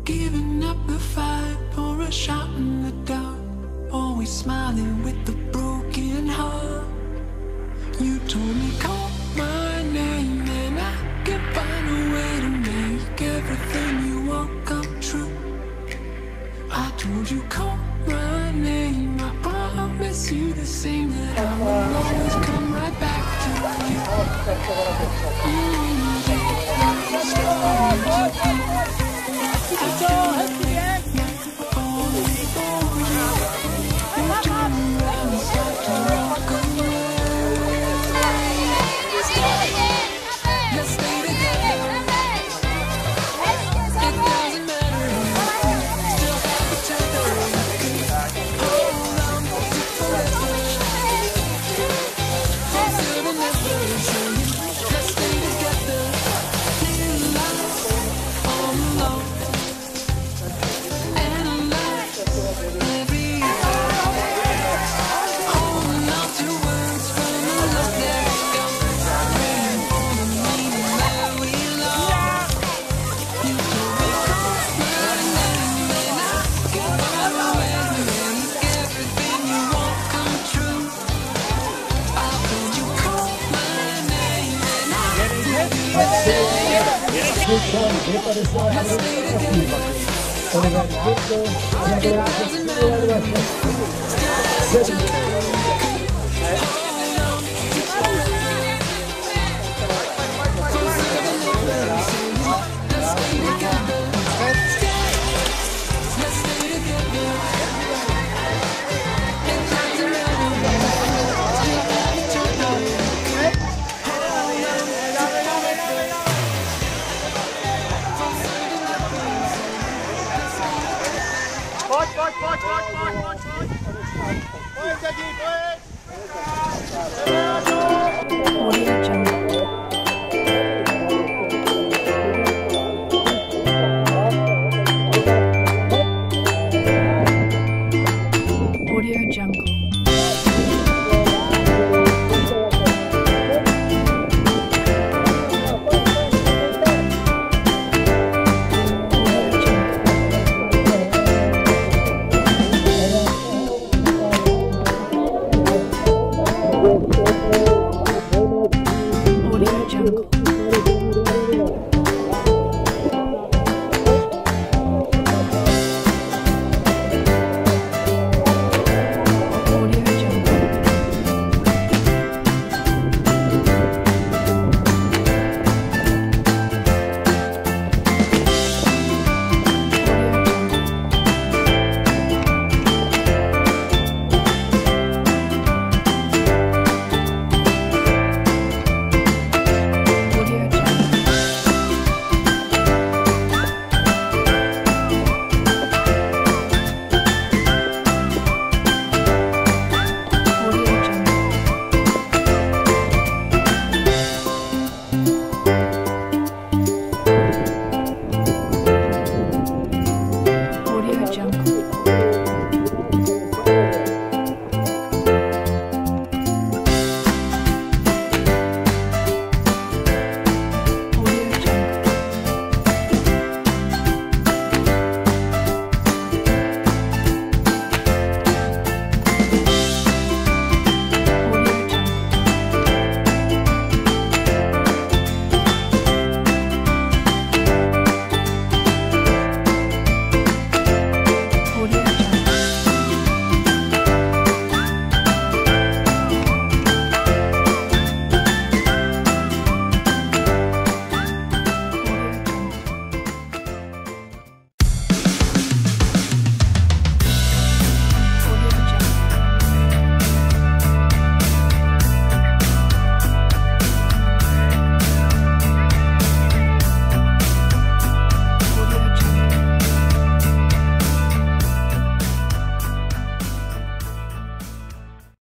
giving up the fight for a shot in the dark. Always smiling with a broken heart. You told me call my name and I can find a way to make everything you want come true. I told you call my name, I promise you the same, that I will always come right back to you. Audio Jungle.